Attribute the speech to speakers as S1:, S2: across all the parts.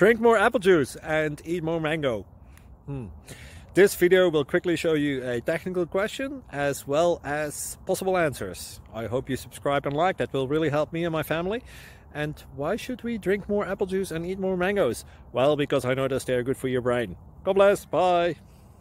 S1: Drink more apple juice and eat more mango. This video will quickly show you a technical question as well as possible answers. I hope you subscribe and like, that will really help me and my family. And why should we drink more apple juice and eat more mangoes? Well, because I noticed they're good for your brain. God bless, bye!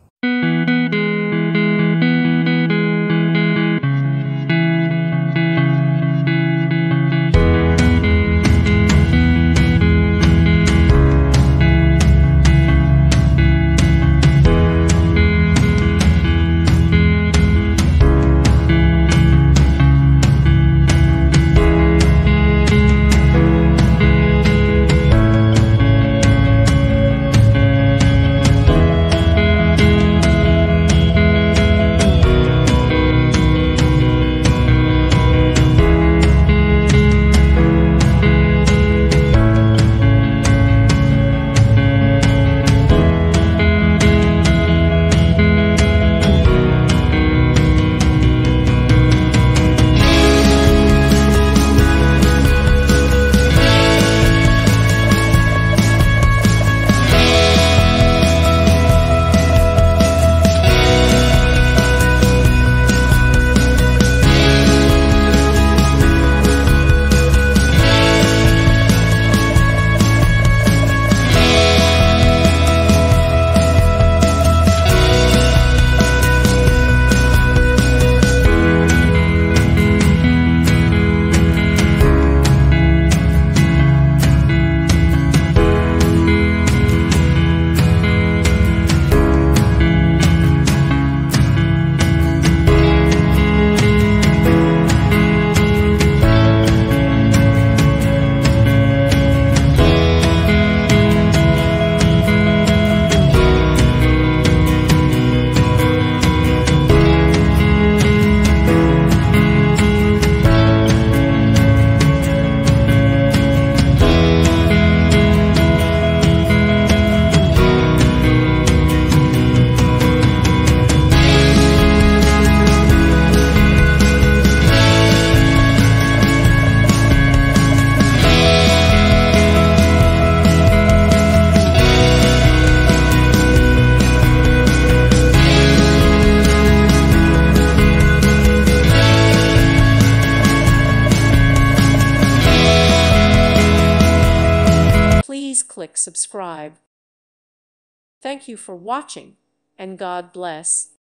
S2: Please click subscribe. Thank you for watching, and God bless.